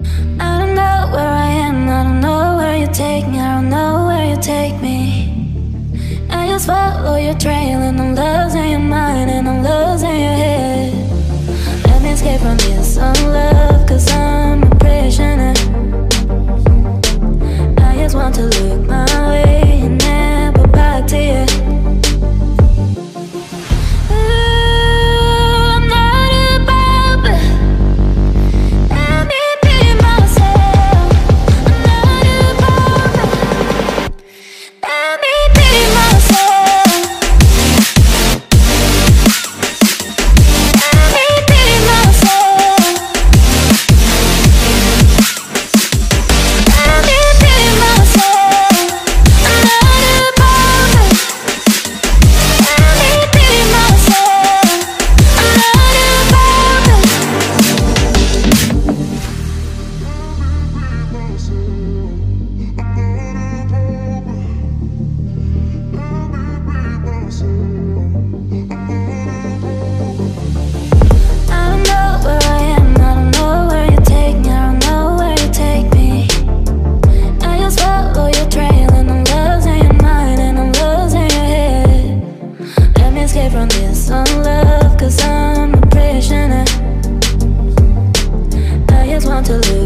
I don't know where I am, I don't know where you take me, I don't know where you take me. I just follow your trail and I'm losing your mind and I'm losing your head. Let me escape from this love, cause I'm a prisoner. I just want to look my way and never back to you. From this love, cause I'm a prisoner. I just want to live